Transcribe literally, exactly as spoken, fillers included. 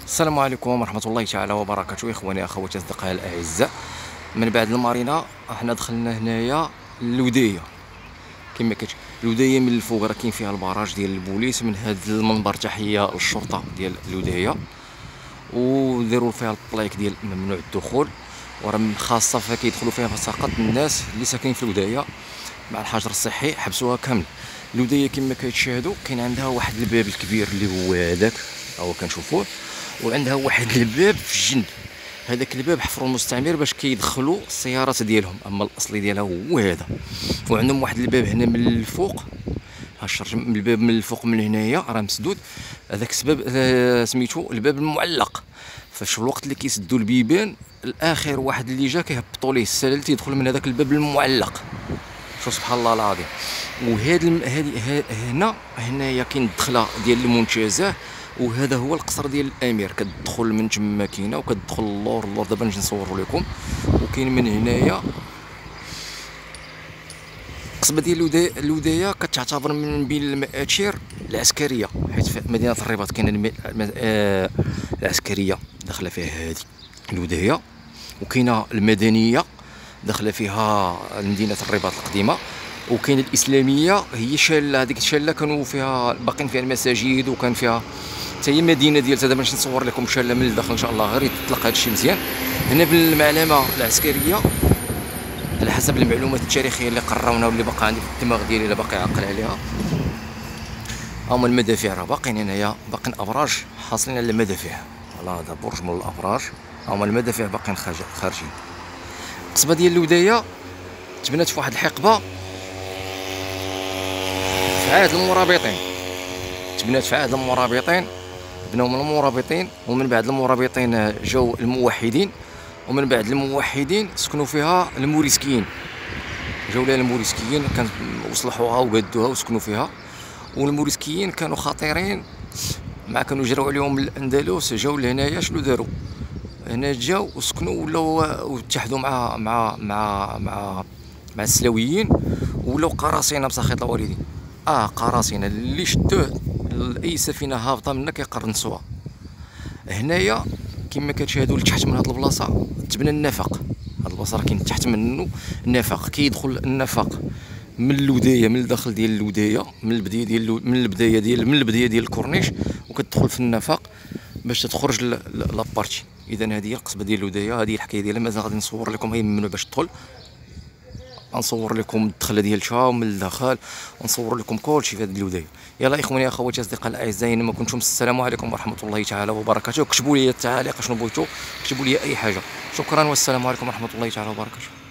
السلام عليكم ورحمة الله تعالى وبركاته. إخواني أخواتي أصدقائي الأعزاء، من بعد المارينا احنا دخلنا هنايا اللودية. كما كتشوف اللودية من الفوق راه كاين فيها البراج ديال البوليس. من هذا المنبر تحية للشرطة ديال اللودية، وديروا فيها البلايك ديال ممنوع الدخول، وراه خاصة فيها كيدخلوا فيها فقط الناس اللي ساكنين في اللودية مع الحجر الصحي، حبسوها كامل. اللودية كما كتشاهدوا كاين عندها واحد الباب الكبير اللي هو هذاك هو كنشوفوه، وعندها واحد الباب في الجنب. هذاك الباب حفروا المستعمر باش كيدخلوا السيارات ديالهم، اما الاصلي ديالها هو هذا. وعندهم واحد الباب هنا من الفوق، ها الشرج من الباب من الفوق من هنايا راه مسدود. هذاك السبب آه سميتو الباب المعلق. فاش الوقت اللي كيسدوا البيبان الاخر واحد اللي جا كيهبطوا ليه السلال تيدخل من هذاك الباب المعلق. شوف سبحان الله العظيم. وهذا هذه هنا هنايا كاين الدخله ديال المنتزه، وهذا هو القصر ديال الامير. كتدخل من تما كاينه وكتدخل اللور اللور دابا نجي نصوروا لكم. وكاين من هنايا القصبه ديال اللوديه كتعتبر من بين المآثير العسكريه، حيت في مدينه الرباط كاينه الم... آه... العسكريه داخله فيها هذه اللوديه، وكاينه المدنيه داخله فيها مدينه الرباط القديمه، وكاين الاسلاميه هي شاله. هذيك الشاله كانوا فيها باقين فيها المساجد، وكان فيها حتى هي مدينه ديالها. دابا نمشي نصور لكم شاله من الداخل ان شاء الله، غير يطلق هذا الشيء مزيان. هنا بالمعلمه العسكريه على حسب المعلومات التاريخيه اللي قراونا واللي باقا عندي في الدماغ ديالي اللي باقي عاقل عليها، هما المدافع راه باقيين هنايا، باقيين ابراج حاصلين على المدافع. على هذا برج من الابراج، هما المدافع باقيين خارجين. القصبه ديال اللوديه تبنات في واحد الحقبه في عهد المرابطين، تبنات في عهد المرابطين، بناو من المرابطين، ومن بعد المرابطين جاو الموحدين، ومن بعد الموحدين سكنوا فيها الموريسكيين، جاو لها الموريسكيين كان وصلحوها وقادوها وسكنوا فيها. والموريسكيين كانوا خطيرين، مع كانوا جراو عليهم الاندلس، جاو لهنايا شنو داروا؟ هنا جاو وسكنوا ولاو واتحدوا مع مع مع مع مع السلاويين، ولاو قراصنه بسخيط الوالدين. اه قراصنه اللي شدوه اي سفينه هابطه منا كيقرنصوها. هنايا كما كتشاهدوا لتحت من هاد البلاصه تبنى النفق. هاد البلاصه راه كاين تحت منه النفق، كيدخل النفق من اللوديه، من الداخل ديال اللوديه، من البدايه ديال من البدايه ديال من البدايه ديال الكورنيش، وكتدخل في النفق باش تخرج لابارتي. اذا هذه هي القصبه ديال اللوديه، هذه الحكايه ديالها. مازال غادي نصور لكم هي ممنوع باش تدخل، غنصور لكم الدخله ديالها ومن الداخل، ونصور لكم كلشي في هذه اللوديه. يلا اخواني اخواتي اصدقاء الاعزاء، اينما كنتم السلام عليكم ورحمه الله تعالى وبركاته. كتبوا لي التعاليق شنو بغيتوا، كتبوا لي اي حاجه. شكرا والسلام عليكم ورحمه الله تعالى وبركاته.